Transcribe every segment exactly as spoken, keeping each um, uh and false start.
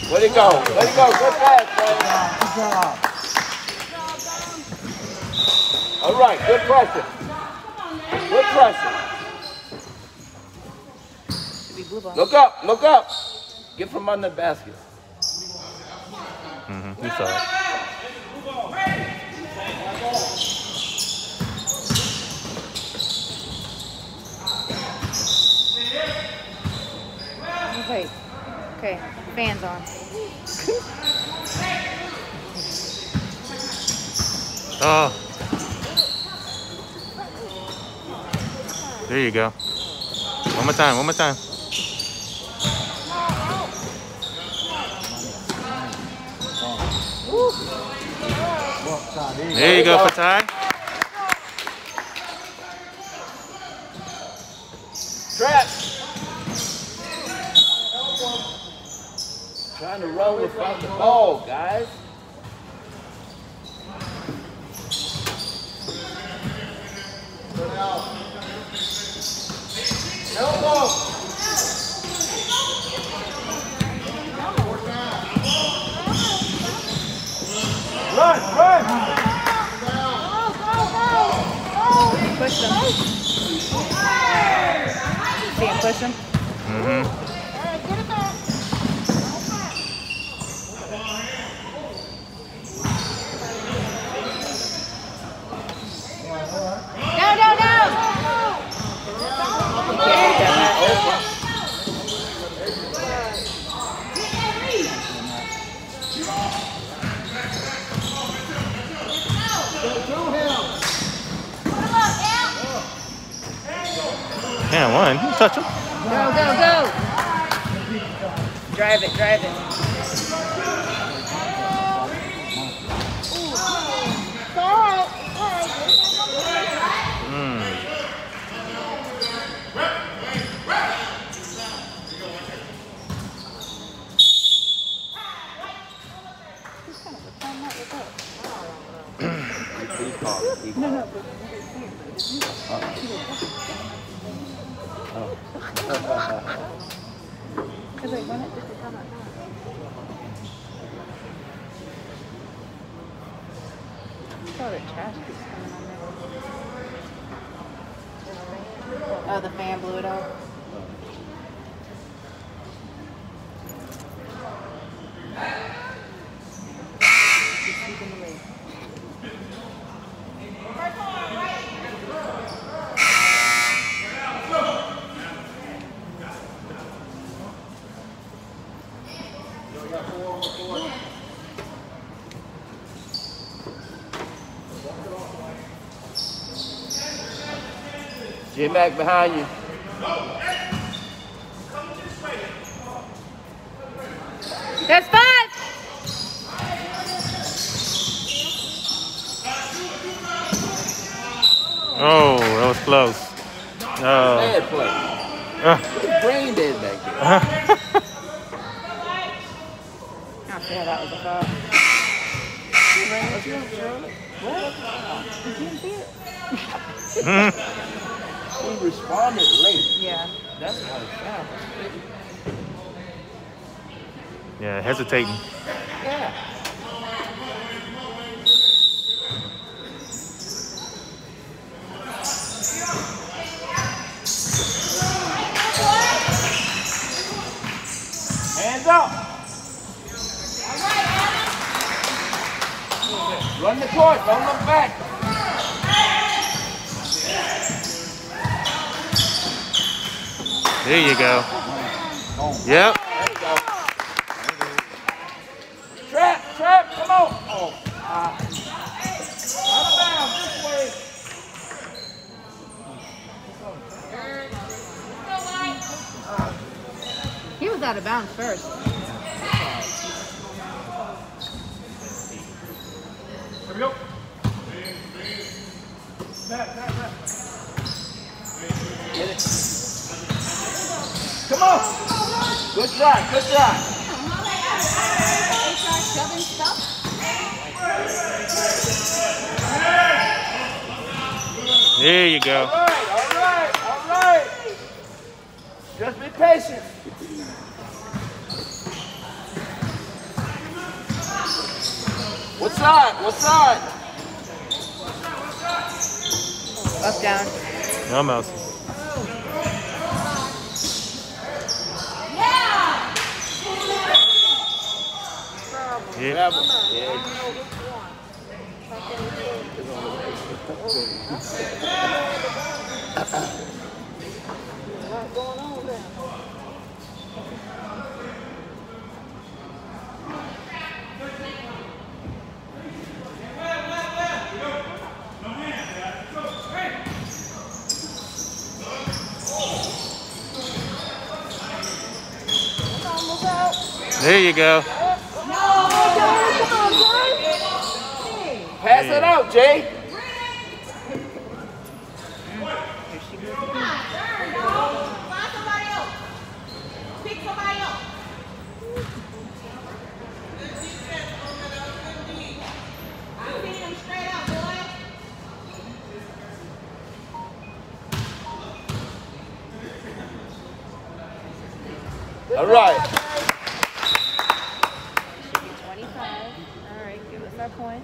Let it go. Let it go. Good pass, Trey. Good job. All right. Good pressure. Good pressure. Look up. Look up. Get from under the basket. Mm-hmm. You saw it. Wait. Okay. Fans on. Oh. There you go. One more time. One more time. There you go, Fatai. Trap. Trying to run without the ball, guys. Elbow. Run, run. Push them. See him push him? Mm-hmm. No, no, no! Yeah, one. You touch him. Go, go, go! Drive it, drive it. Mm. No, no. Because I want it just to come up. Oh, the trash keeps coming on there. Oh, the fan blew it out. Just keep in the way. Get back behind you. That's five! Oh, that was close. Oh. Bad play. Uh. Brain dead back there. I feel that was a foul. What? You didn't see it? He responded late. Yeah. That's why it's foul. Yeah, hesitating. Yeah. Hands up. Run the court. Don't look back. There you go. Yep. There you go. Trap, trap, come on. Oh, uh, out of bounds this way. He was out of bounds first. Here we go. Back, back, back. Get it. Come on. Good try, good try. There you go. All right, all right, all right. Just be patient. What side? What side? Up, down. No mouse. Yeah. Travel. Yeah. There you go. Pass it out, Jay. All right. twenty-five. All right, give us our point.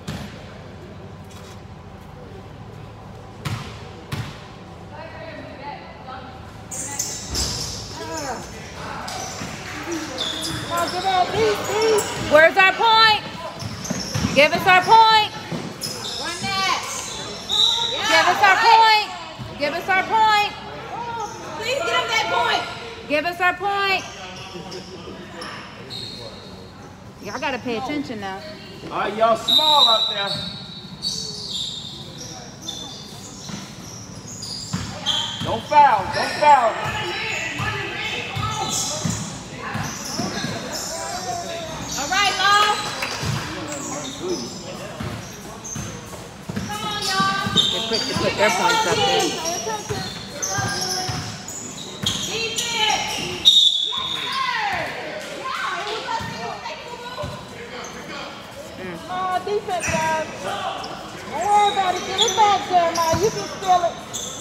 Where's our point? Give us our point. Run that. Give us our point. Give us our point. Please give him that point. Give us our point. Y'all gotta pay attention now. All right, y'all small out there. Don't foul. Don't foul. All right, Law. Come on, y'all. They're quick to put their points up there. Oh, defense, guys. Don't worry about it. Get it back, Jeremiah. You can steal it.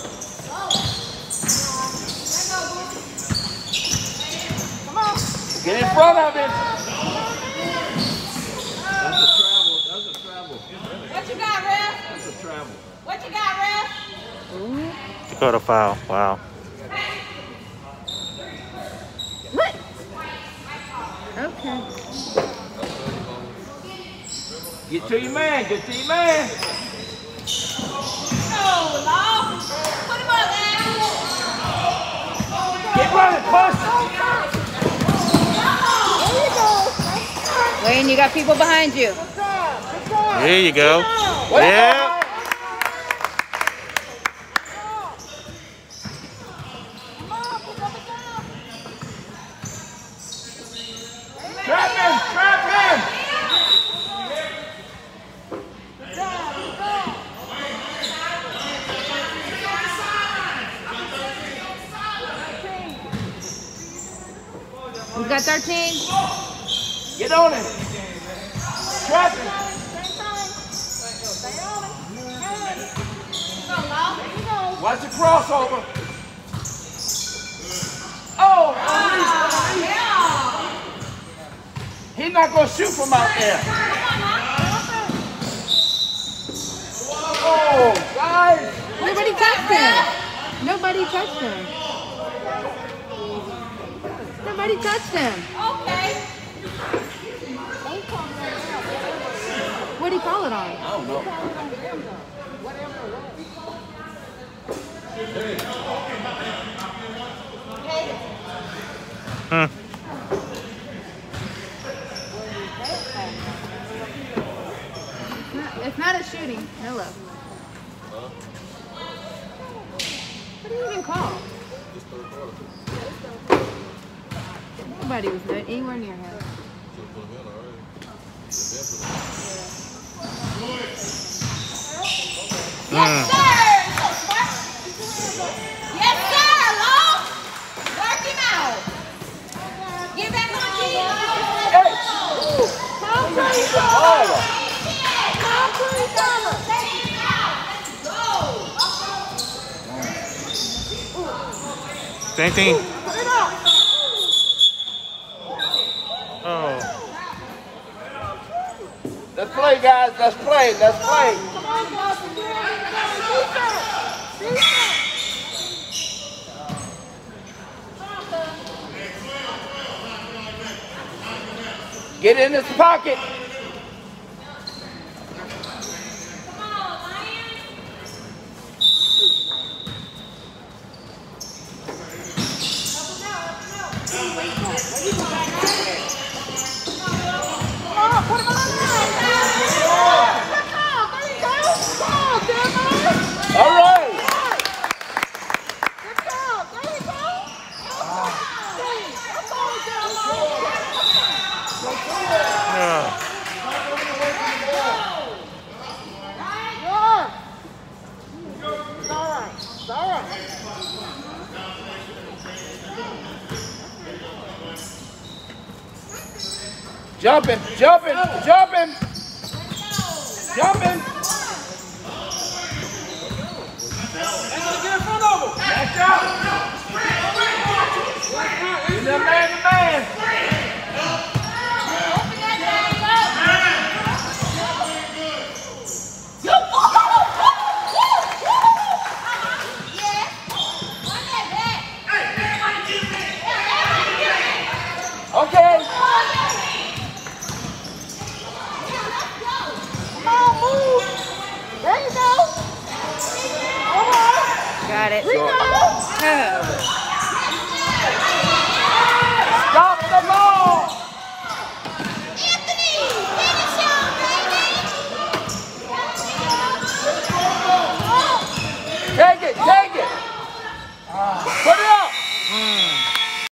Come on. Get in front of it. That's a travel. That's a travel. What you got, Ref? That's a travel. What you got, Ref? Dakota foul. Wow. What? Okay. Get to your man. Get to your man. Go, Law. Put him up, man. Get running, push. There you go. Wayne, you got people behind you. Good job. Good job. There you go. What Yeah. Come on, pick up the down. Trap him. Trap him. Good job. Good job. We got thirteen. Get on him. Trap him. Same time. Stay on it. Hey. Go, Law. There you go. Watch the crossover. Oh, release, release. He's not going to shoot from out there. Oh, guys. Nobody touched him. Nobody touched him. Nobody touched him. Okay. What did he call it on? I don't know. Hmm. It's not a shooting. Hello. What do you even call? Nobody was there, anywhere near him. Mm. Yes, sir, Law. Work him out. Get back on key. Same thing. Put it up. Oh. Let's play, guys. Let's play. Let's play. Come on, Boston. Get in the game. Defense. Defense. Get in this pocket. All right. Good job. There you go. Yeah. It's all right. It's all right. Jumping, jumping, jumping, jumping. Get in front of him. Back up. Get that man to man. Open that thing up. Yeah. Run that back. Okay. Come on, move. There you go. All right. Got it. We go.